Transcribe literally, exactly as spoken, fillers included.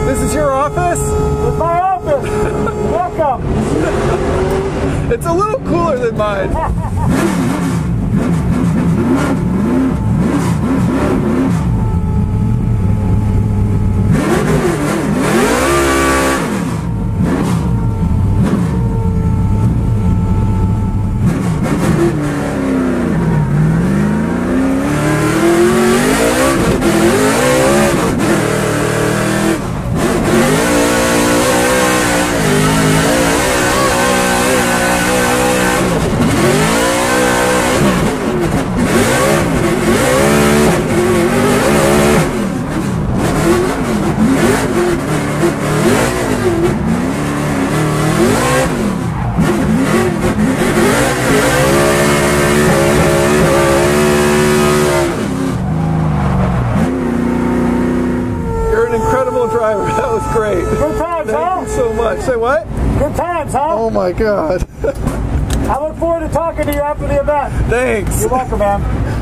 This is your office? It's my office. Welcome. It's a little cooler than mine. Driver, that was great. Good times, Thank huh? you so much. Say what? Good times, huh? Oh my God. I look forward to talking to you after the event. Thanks. You're welcome, man.